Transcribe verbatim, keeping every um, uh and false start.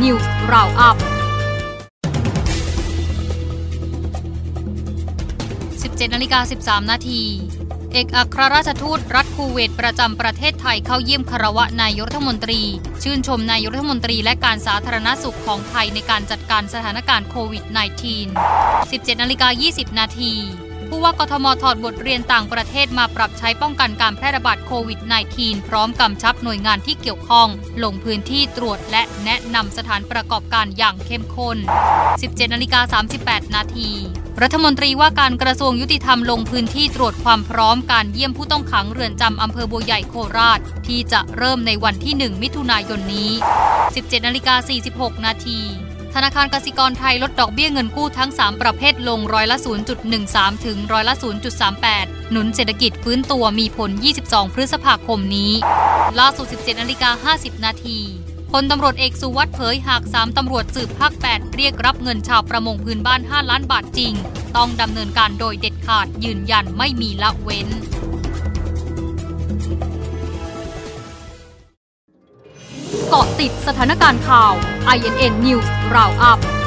News Roundup สิบเจ็ดนาฬิกาสิบสามนาทีเอกอัครราชทูตรัฐคูเวตประจำประเทศไทยเข้าเยี่ยมคารวะนายกรัฐมนตรีชื่นชมนายกรัฐมนตรีและการสาธารณสุขของไทยในการจัดการสถานการณ์โควิด สิบเก้า สิบเจ็ดนาฬิกายี่สิบนาทีผู้ว่ากทมถอดบทเรียนต่างประเทศมาปรับใช้ป้องกันการแพร่ระบาดโควิด สิบเก้า พร้อมกำชับหน่วยงานที่เกี่ยวข้องลงพื้นที่ตรวจและแนะนำสถานประกอบการอย่างเข้มข้น สิบเจ็ดนาฬิกาสามสิบแปดนาทีรัฐมนตรีว่าการกระทรวงยุติธรรมลงพื้นที่ตรวจความพร้อมการเยี่ยมผู้ต้องขังเรือนจำอำเภอบัวใหญ่โคราชที่จะเริ่มในวันที่หนึ่งมิถุนายนนี้ สิบเจ็ดนาฬิกาสี่สิบหกนาทีธนาคารกสิกรไทยลดดอกเบี้ยเงินกู้ทั้งสามประเภทลงร้อยละ ศูนย์จุดหนึ่งสาม ถึงร้อยละ ศูนย์จุดสามแปด หนุนเศรษฐกิจฟื้นตัวมีผลยี่สิบสองพฤษภาคมนี้ล่าสุด สิบเจ็ดนาฬิกาห้าสิบนาทีพลตำรวจเอกสุวัฒน์เผยหากสามตำรวจสืบภาคแปดเรียกรับเงินชาวประมงพื้นบ้านห้าล้านบาทจริงต้องดำเนินการโดยเด็ดขาดยืนยันไม่มีละเว้นเกาะติดสถานการณ์ข่าว ไอ เอ็น เอ็น News Roundup